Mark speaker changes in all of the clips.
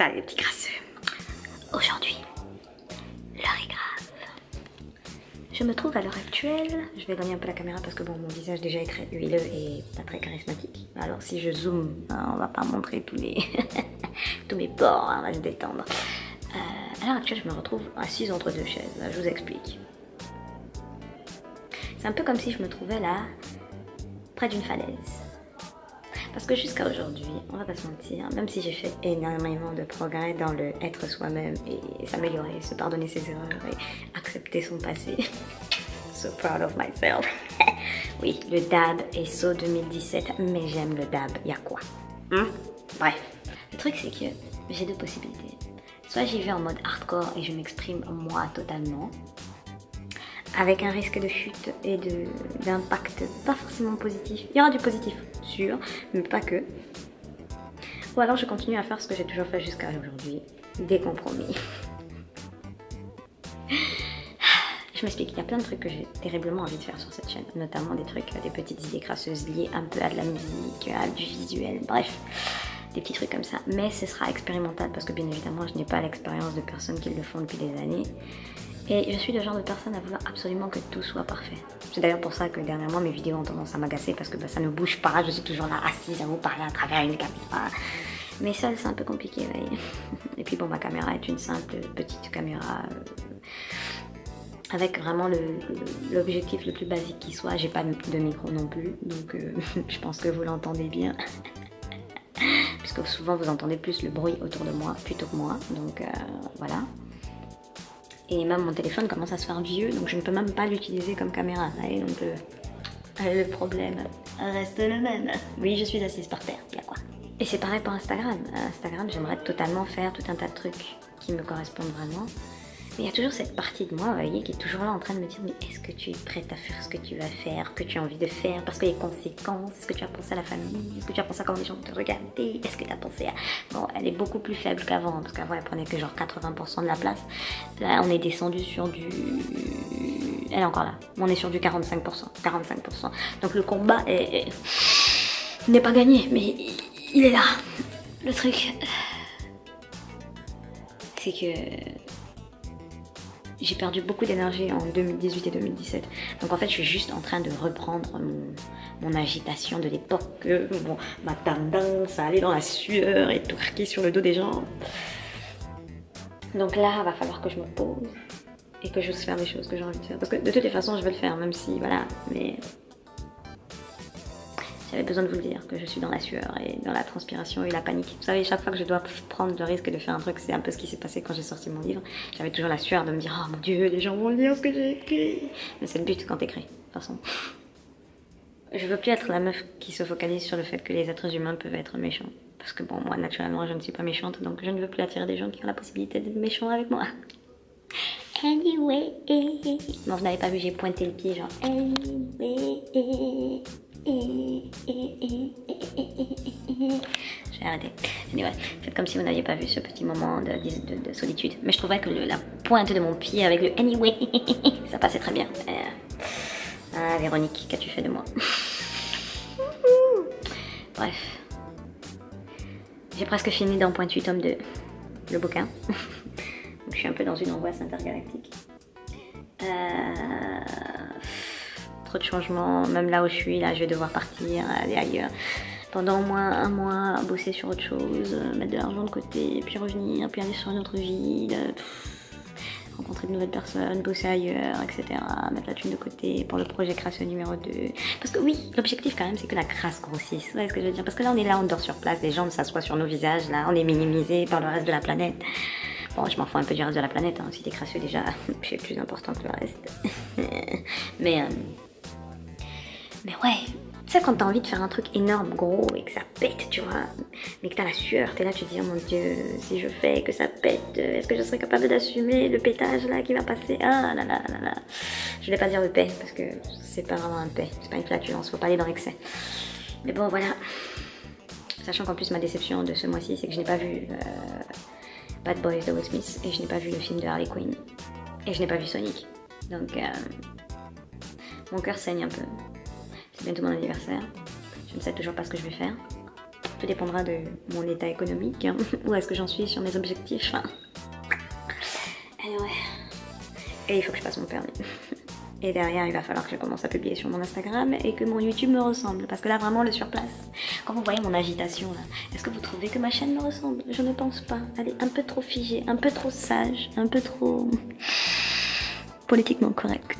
Speaker 1: Salut les petits crasseux. Aujourd'hui, l'heure est grave. Je me trouve à l'heure actuelle, je vais éloigner un peu la caméra parce que bon, mon visage déjà est très huileux et pas très charismatique. Alors si je zoome, on va pas montrer tous les tous mes pores, on va se détendre. À l'heure actuelle, je me retrouve assise entre deux chaises, je vous explique. C'est un peu comme si je me trouvais là, près d'une falaise. Parce que jusqu'à aujourd'hui, on va pas se mentir, même si j'ai fait énormément de progrès dans le être soi-même et s'améliorer, se pardonner ses erreurs et accepter son passé. So proud of myself. Oui, le dab est so 2017, mais j'aime le dab, y'a quoi? Bref. Le truc c'est que j'ai deux possibilités. Soit j'y vais en mode hardcore et je m'exprime moi totalement, avec un risque de chute et d'impact pas forcément positif. Il y aura du positif, sûr, mais pas que. Ou alors je continue à faire ce que j'ai toujours fait jusqu'à aujourd'hui, des compromis. Je m'explique, il y a plein de trucs que j'ai terriblement envie de faire sur cette chaîne, notamment des trucs, des petites idées crasseuses liées un peu à de la musique, à du visuel, bref, des petits trucs comme ça. Mais ce sera expérimental parce que bien évidemment je n'ai pas l'expérience de personnes qui le font depuis des années. Et je suis le genre de personne à vouloir absolument que tout soit parfait. C'est d'ailleurs pour ça que dernièrement mes vidéos ont tendance à m'agacer parce que ça ne bouge pas, je suis toujours là assise à vous parler à travers une caméra. Mais seule c'est un peu compliqué, vous voyez. Et puis bon, ma caméra est une simple petite caméra avec vraiment l'objectif le plus basique qui soit. J'ai pas de micro non plus, donc je pense que vous l'entendez bien. Puisque souvent vous entendez plus le bruit autour de moi plutôt que moi, donc voilà. Et même mon téléphone commence à se faire vieux, donc je ne peux même pas l'utiliser comme caméra. Et donc le problème reste le même. Oui, je suis assise par terre, il y a quoi. Et c'est pareil pour Instagram. Instagram, j'aimerais totalement faire tout un tas de trucs qui me correspondent vraiment. Mais il y a toujours cette partie de moi, vous voyez, qui est toujours là en train de me dire mais est-ce que tu es prête à faire ce que tu vas faire, que tu as envie de faire, parce que les conséquences, est-ce que tu as pensé à la famille, est-ce que tu as pensé à comment les gens vont te regarder, est-ce que tu as pensé à... Bon, elle est beaucoup plus faible qu'avant, parce qu'avant elle prenait que genre 80% de la place. Là, on est descendu sur du... Elle est encore là, on est sur du 45%. Donc le combat n'est pas gagné, mais il est là. Le truc, c'est que... j'ai perdu beaucoup d'énergie en 2018 et 2017. Donc en fait, je suis juste en train de reprendre mon agitation de l'époque. Bon, ma tendance à aller dans la sueur et tout craquer sur le dos des gens. Donc là, il va falloir que je me pose et que j'ose faire des choses que j'ai envie de faire. Parce que de toutes les façons, je vais le faire, même si, voilà, mais... j'avais besoin de vous le dire, que je suis dans la sueur et dans la transpiration et la panique. Vous savez, chaque fois que je dois prendre le risque de faire un truc, c'est un peu ce qui s'est passé quand j'ai sorti mon livre. J'avais toujours la sueur de me dire « Oh mon Dieu, les gens vont lire ce que j'ai écrit !» Mais c'est le but quand t'écris, de toute façon. Je veux plus être la meuf qui se focalise sur le fait que les êtres humains peuvent être méchants. Parce que bon, moi, naturellement, je ne suis pas méchante, donc je ne veux plus attirer des gens qui ont la possibilité d'être méchants avec moi. Anyway. Non, vous n'avez pas vu, j'ai pointé le pied, genre anyway. J'ai arrêté. Anyway, faites comme si vous n'aviez pas vu ce petit moment de solitude. Mais je trouvais que la pointe de mon pied avec le anyway, ça passait très bien. Ah, Véronique, qu'as-tu fait de moi? Bref. J'ai presque fini dans Point 8 tome 2, le bouquin. Donc je suis un peu dans une angoisse intergalactique. Trop de changements, même là où je suis, là je vais devoir partir, aller ailleurs. Pendant au moins un mois, bosser sur autre chose, mettre de l'argent de côté, puis revenir, puis aller sur une autre ville, rencontrer de nouvelles personnes, bosser ailleurs, etc. Mettre la thune de côté pour le projet crasseux numéro 2. Parce que oui, l'objectif quand même c'est que la crasse grossisse, vous voyez ce que je veux dire? Parce que là on est là, on dort sur place, les gens s'assoient sur nos visages, là on est minimisés par le reste de la planète. Bon, je m'en fous un peu du reste de la planète, hein. Si t'es crasseux déjà, c'est plus important que le reste. Mais ouais, tu sais quand t'as envie de faire un truc énorme, gros, et que ça pète, tu vois, mais que t'as la sueur, t'es là, tu te dis, oh mon Dieu, si je fais que ça pète, est-ce que je serai capable d'assumer le pétage là qui va passer? Ah là là là là. Je voulais pas dire le paix, parce que c'est pas vraiment un paix, c'est pas une flatulence, faut pas aller dans l'excès. Mais bon, voilà. Sachant qu'en plus, ma déception de ce mois-ci, c'est que je n'ai pas vu Bad Boys de Will Smith, et je n'ai pas vu le film de Harley Quinn, et je n'ai pas vu Sonic. Donc, mon cœur saigne un peu. C'est bientôt mon anniversaire. Je ne sais toujours pas ce que je vais faire. tout dépendra de mon état économique, hein. Où est-ce que j'en suis sur mes objectifs. Anyway. Et il faut que je passe mon permis. Et derrière, il va falloir que je commence à publier sur mon Instagram et que mon YouTube me ressemble. Parce que là, vraiment, le surplace. Quand vous voyez mon agitation, là, est-ce que vous trouvez que ma chaîne me ressemble? Je ne pense pas. Elle est un peu trop figée, un peu trop sage, un peu trop politiquement correcte.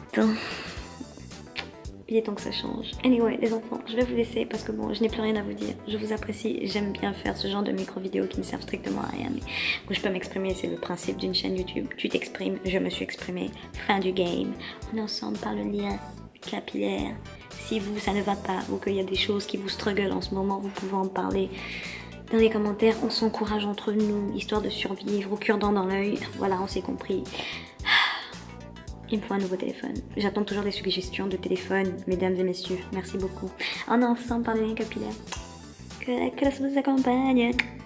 Speaker 1: Il est temps que ça change. Anyway, les enfants, je vais vous laisser parce que bon, je n'ai plus rien à vous dire. Je vous apprécie, j'aime bien faire ce genre de micro-vidéos qui ne servent strictement à rien, mais où je peux m'exprimer, c'est le principe d'une chaîne YouTube. Tu t'exprimes, je me suis exprimée, fin du game. On est ensemble par le lien capillaire. Si vous, ça ne va pas ou qu'il y a des choses qui vous struggle en ce moment, vous pouvez en parler dans les commentaires. On s'encourage entre nous, histoire de survivre, au cure-dent dans l'œil. Voilà, on s'est compris. Il me faut un nouveau téléphone. J'attends toujours des suggestions de téléphone, mesdames et messieurs. Merci beaucoup. On est ensemble par le lien capillaire. Que la vous accompagne.